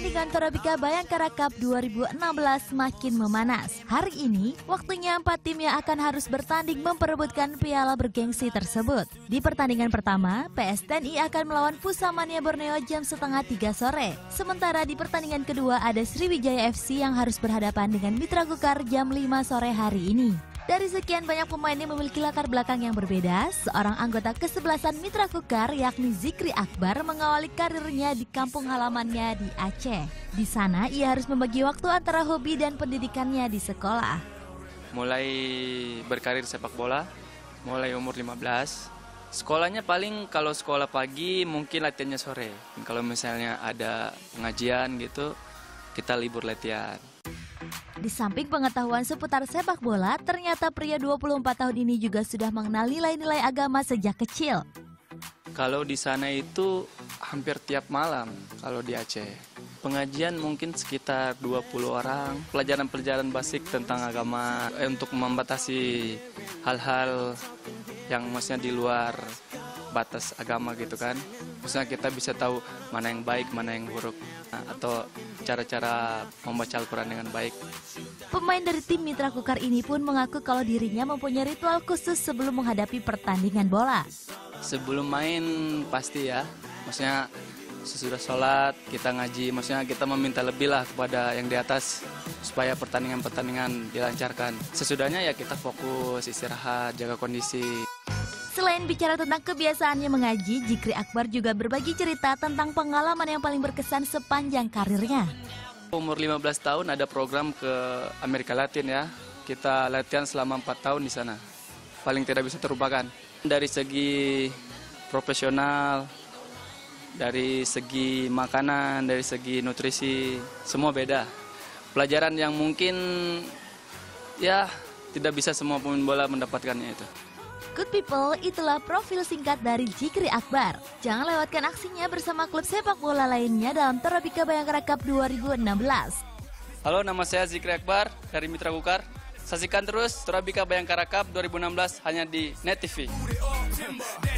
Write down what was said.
pertandingan Torabika Bayangkara Cup 2016 makin memanas. Hari ini, waktunya 4 tim yang akan harus bertanding memperebutkan piala bergengsi tersebut. Di pertandingan pertama, PS TNI akan melawan Pusamania Borneo jam setengah 3 sore. Sementara di pertandingan kedua ada Sriwijaya FC yang harus berhadapan dengan Mitra Kukar jam 5 sore hari ini. Dari sekian banyak pemain yang memiliki latar belakang yang berbeda, seorang anggota kesebelasan Mitra Kukar yakni Zikri Akbar mengawali karirnya di kampung halamannya di Aceh. Di sana ia harus membagi waktu antara hobi dan pendidikannya di sekolah. Mulai berkarir sepak bola, mulai umur 15. Sekolahnya paling kalau sekolah pagi mungkin latihannya sore. Kalau misalnya ada pengajian gitu, kita libur latihan. Di samping pengetahuan seputar sepak bola, ternyata pria 24 tahun ini juga sudah mengenal nilai-nilai agama sejak kecil. Kalau di sana itu hampir tiap malam kalau di Aceh. Pengajian mungkin sekitar 20 orang. Pelajaran-pelajaran basic tentang agama untuk membatasi hal-hal yang maksudnya di luar batas agama gitu kan. Maksudnya kita bisa tahu mana yang baik, mana yang buruk. Atau cara-cara membaca Al-Quran dengan baik. Pemain dari tim Mitra Kukar ini pun mengaku kalau dirinya mempunyai ritual khusus sebelum menghadapi pertandingan bola. Sebelum main pasti ya, maksudnya sesudah sholat kita ngaji, maksudnya kita meminta lebih lah kepada yang di atas supaya pertandingan-pertandingan dilancarkan. Sesudahnya ya kita fokus, istirahat, jaga kondisi. Selain bicara tentang kebiasaannya mengaji, Zikri Akbar juga berbagi cerita tentang pengalaman yang paling berkesan sepanjang karirnya. Umur 15 tahun ada program ke Amerika Latin ya. Kita latihan selama 4 tahun di sana. Paling tidak bisa terlupakan. Dari segi profesional, dari segi makanan, dari segi nutrisi, semua beda. Pelajaran yang mungkin ya tidak bisa semua pemain bola mendapatkannya itu. Good people, itulah profil singkat dari Zikri Akbar. Jangan lewatkan aksinya bersama klub sepak bola lainnya dalam Torabika Bayangkara Cup 2016. Halo, nama saya Zikri Akbar dari Mitra Kukar. Saksikan terus Torabika Bayangkara Cup 2016 hanya di Net TV.